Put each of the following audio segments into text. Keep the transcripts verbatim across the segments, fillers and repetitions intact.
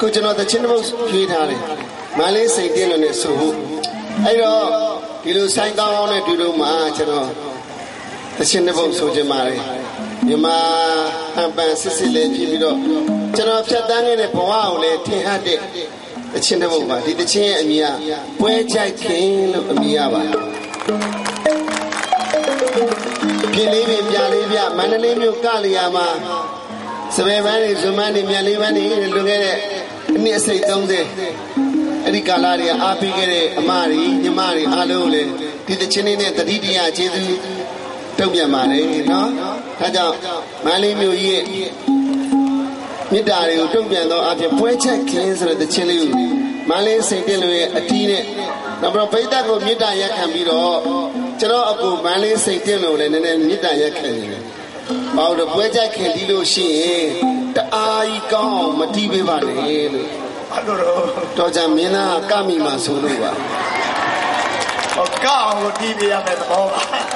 အခုကျွန်တော်တချင်းတစ်ပုတ်ဖြေးထားတယ်မန္တလေးစိတ်တင်းလို့နဲ့ဆိုဖို့အဲ့တော့ဒီလိုဆိုင်ကောင်းကောင်းနဲ့တူတူမှာကျွန်တော်တချင်းတစ်ပုတ်ဆိုချင်ပါတယ်မြန်မာအပန်စစ်စစ်လေးဖြစ်ပြီးတော့ကျွန်တော်ဖြတ်တန်းနေတဲ့ဘဝကိုလည်းထင်ဟပ်တဲ့တချင်းတစ်ပုတ်ပါဒီတချင်းရဲ့အမည်ကပွဲကြိုက်ခင်လို့အမည်ရပါတယ်ပြင်းလေးပြပြလေးပြမန္တလေးမြို့ကလျာမှာစပယ်ပန်းတွေဇွန်ပန်းတွေမြန်လေးပန်းတွေလွန်ခဲ့တဲ့အနှစ်အစိတ်သုံးဆယ်အဲ့ဒီကာလတွေကအားပေးခဲ့တဲ့အမတွေညီမတွေအားလုံးလည်းဒီတချင်းလေးနဲ့တတိတရကျေးဇူးတုံ့ပြန်ပါတယ်နော်ဒါကြောင့်မန္တလေးမြို့ကြီးရဲ့မေတ္တာတွေကိုတုံ့ပြန်သောအဖြစ်ပွဲချက်ခင်ဆိုတဲ့တချင်းလေးကိုမန္တလေးစိတ်တင်လို့ရဲ့အတီးနဲ့နောက်ပြီးတော့ဗိဒ္ဓကိုမေတ္တာရက်ခံပြီးတော့ကျွန်တော်အကူမန္တလေးစိတ်တင်လို့လည်းနည်းနည်းမေတ္တာရက်ခံနေတယ်။ဘာလို့ပွဲချက်ခင်ဒီလို့ရှိရင်တအားကြီးကောင်းအောင်မတီးပေးပါနဲ့လို့အဲ့လိုတော့ကြမင်းသားကမိမှာဆိုလို့ပါ။ဟောကောင်းအောင်တီးပေးရမယ်သဘောပါ။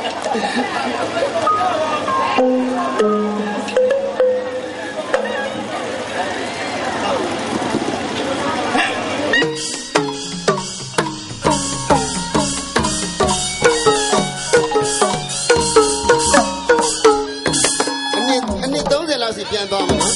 ပြန်သွားမယ်နော်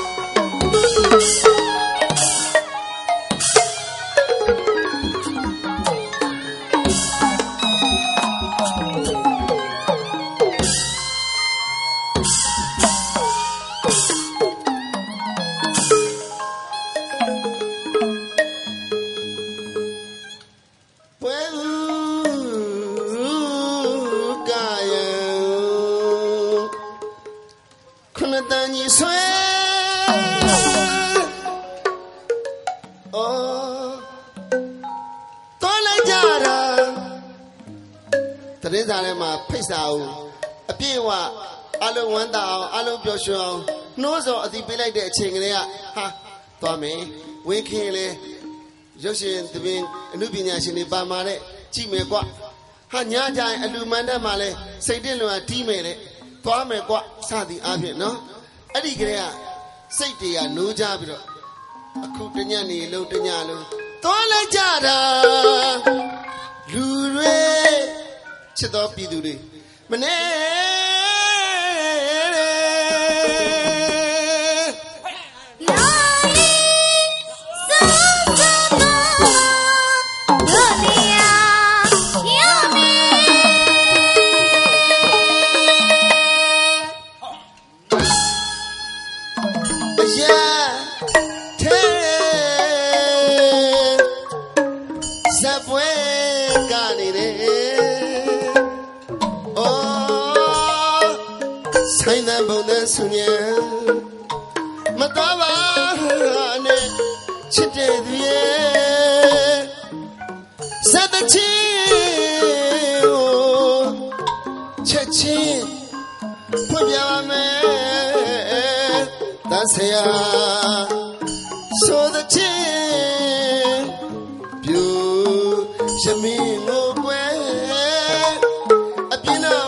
ပွဲကာယခုနတန်ကြီးဆွဲတရင်စားထဲမှာဖိတ်စာအောင်အပြည့်အဝအလုံးဝမ်းသာအောင်အလုံးပျော်ရွှင်အောင်နှိုးစော်အတိပေးလိုက်တဲ့အချိန်ကလေးကဟာသွားမယ်ဝင်းခင်းလေရုပ်ရှင်သဘင်အမှုပညာရှင်တွေပါမာတဲ့ကြည့်မယ်ကွဟာညကြရင်အလူမန်းတက်မှာလဲစိတ်တင့်လွန်တီးမယ်တဲ့သွားမယ်ကွစသည်အားဖြင့်နော်အဲ့ဒီကလေးကစိတ်တွေကနိုးကြပြီးတော့အခုတညနေလုံးတညလုံးသွားလိုက်ကြတာလူတွေချစ်တော်ပြည်သူတွေမနေဆိုင်တဲ့ဘုံနဲ့ဆူညံမတော်ပါနဲ့ချစ်တဲ့သူရဲ့စက်တချင်းချက်ချင်းဖွင့်ပြပါမယ်တဆရာဆိုတဲ့ချင်းပြူရမင်းကိုကွယ်အပြင်းတော့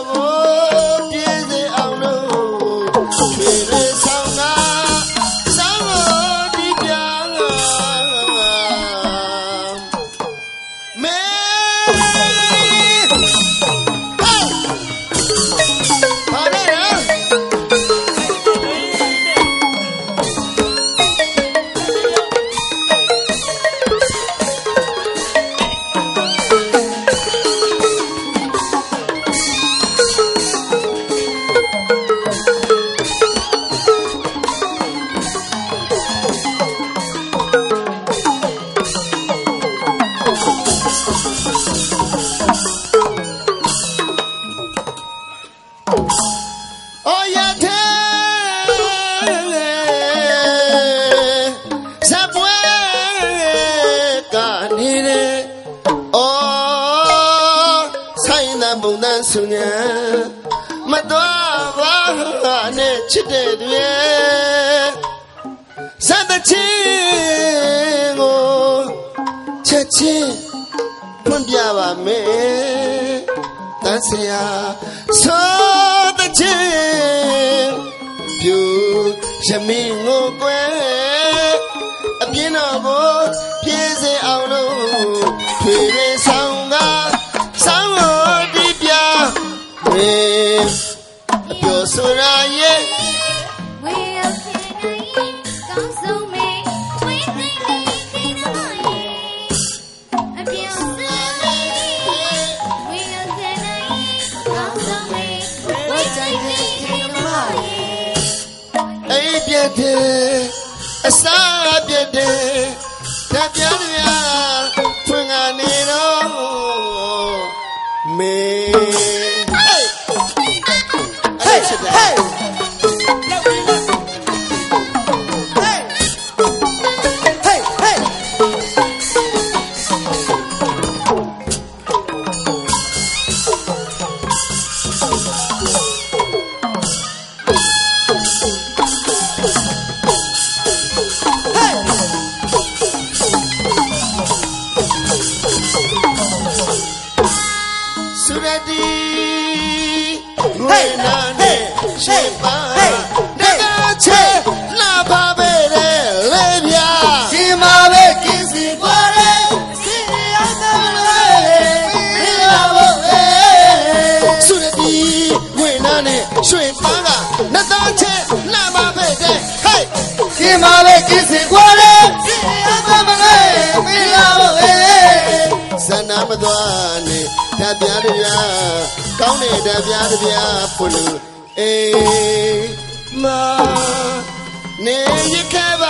ဘုံတန်းဆူညံမတော်ပါနဲ့ချစ်တဲ့သူရဲ့စက်တချင်းကိုချက်ချင်းဖွင့်ပြပါမယ်တန်းစရာဆိုတဲ့ချင်းပြူရမင်းကိုကွယ် a piano, Piazza Aulo, Piri Sanga, Sango Dipia, Yo Soraye. A side day, Tapiana, Punganino, me. Hey, hey, County Davia Pulu, eh, ma, ne, you cava,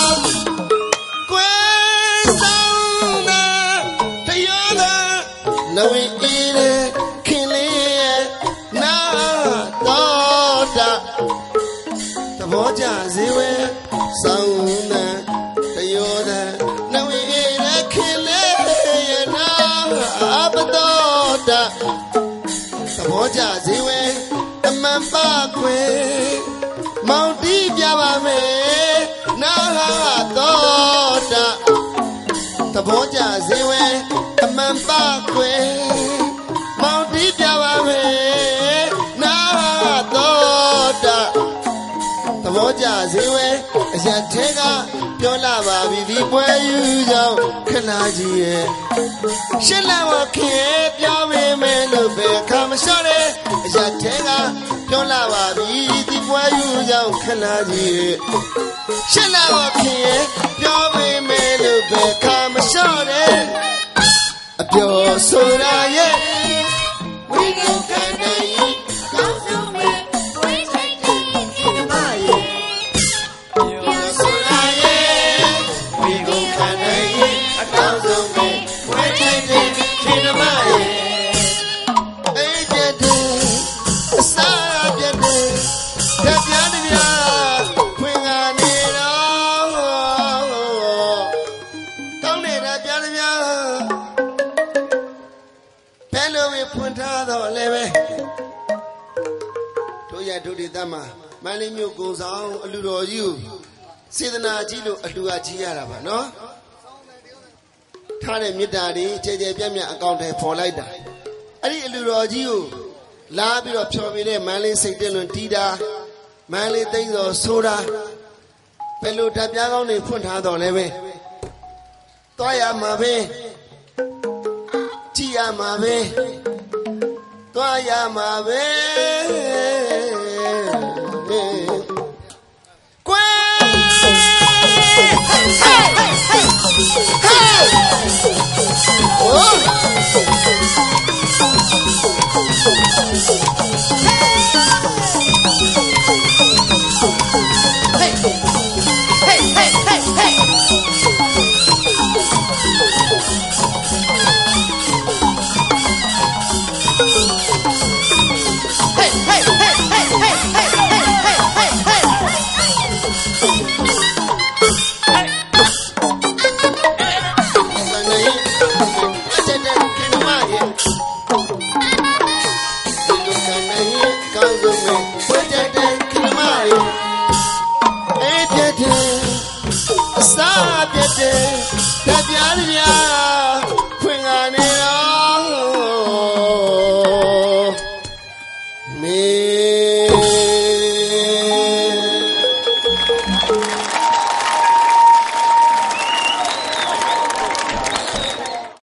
Quasona, Tayona, no, we eat it, kill it, na, daughter, the Moja Ziwe, Sauna, Tayona, no, we eat it, kill it, na, Abadota. Moja ziwe, amamba kwe, Mounti Biabame, Naha Toda. Taboja ziwe, amamba kwe, Mounti Biabame, Naha Toda. Taboja ziwe, Jatega, Yola Babi, where you go, Kanaji. Shilla Kip, Yami Melube, come sorry, Jatega, Yola Babi, where you go, Kanaji. Shilla Kip, Yami Melube, come sorry, a pure soda, we go Kanaji. Mani mu goes on a little you. See the Najilo, a Luagiaraba, no? Tane Midadi, J J Pamia account for like that. I did a little you. Labi of Chomine, Mali Satan and Tida, Mali things or soda. Pelu Tabiagon in Punta Leve. Toya Mabe, Tia Mabe, Toya Mabe. Stop it,